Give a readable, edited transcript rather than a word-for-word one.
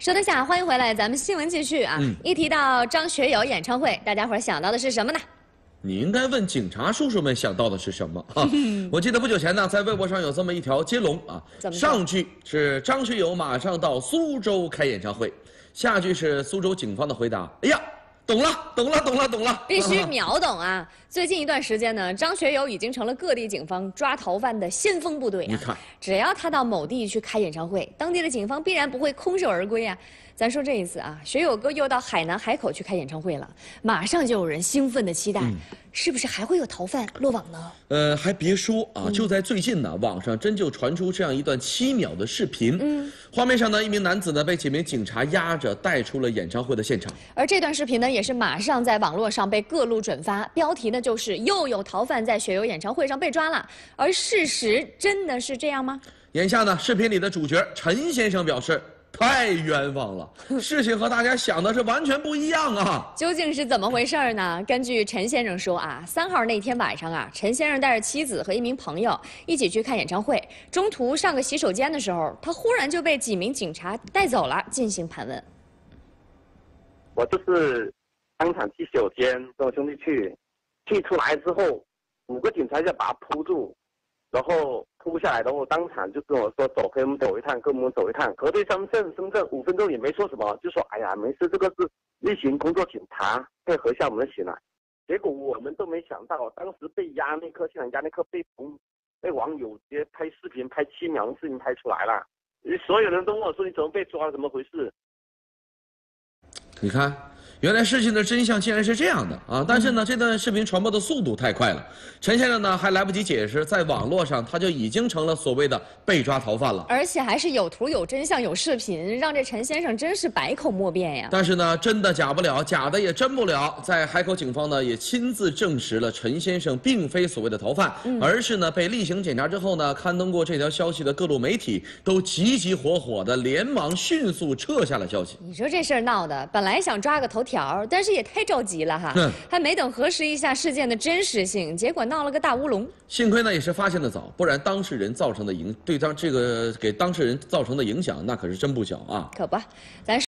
收得下，欢迎回来，咱们新闻继续啊。一提到张学友演唱会，大家伙想到的是什么呢？ 你应该问警察叔叔们想到的是什么啊？我记得不久前呢，在微博上有这么一条接龙啊，上句是张学友马上到苏州开演唱会，下句是苏州警方的回答：哎呀，懂了， 必须秒懂啊！最近一段时间呢，张学友已经成了各地警方抓逃犯的先锋部队啊。 你看， 只要他到某地去开演唱会，当地的警方必然不会空手而归啊。咱说这一次啊，学友哥又到海南海口去开演唱会了，马上就有人兴奋的期待，是不是还会有逃犯落网呢？ 还别说啊，就在最近呢，网上真就传出这样一段7秒的视频。画面上呢，一名男子呢被几名警察压着带出了演唱会的现场。 而这段视频呢，也是马上在网络上被各路转发，标题呢就是又有逃犯在学友演唱会上被抓了。而事实真的是这样吗？ 眼下呢，视频里的主角陈先生表示。太冤枉了，事情和大家想的是完全不一样啊！ 究竟是怎么回事呢？根据陈先生说啊，3号那天晚上啊，陈先生带着妻子和一名朋友一起去看演唱会，中途上个洗手间的时候，他忽然就被几名警察带走了，进行盘问。 我就是当场去洗手间，跟我兄弟去出来之后，5个警察就把他扑住。然后扑下来，然后当场就跟我说：“走，陪我们走一趟，跟我们走一趟。”核对身份5分钟也没说什么，就说：“哎呀，没事，这个是例行工作检查，配合一下我们的行来。”结果我们都没想到，当时被压那刻，现场压那刻被网友直接拍视频，拍7秒的视频拍出来了。所有人都问我说：“你怎么被抓了？怎么回事？” 你看。原来事情的真相竟然是这样的啊！但是呢，这段视频传播的速度太快了，陈先生呢还来不及解释，在网络上他就已经成了所谓的被抓逃犯了， 而且还是有图有真相有视频，让这陈先生真是百口莫辩呀。 但是呢，真的假不了，假的也真不了。在海口警方呢也亲自证实了陈先生并非所谓的逃犯，而是呢被例行检查之后呢，刊登过这条消息的各路媒体都急火的连忙迅速撤下了消息。 你说这事儿闹的，本来想抓个头条，但是也太着急了哈，还没等核实一下事件的真实性，结果闹了个大乌龙。 幸亏呢也是发现的早，不然当事人造成的给当事人造成的影响那可是真不小啊。 可不，咱。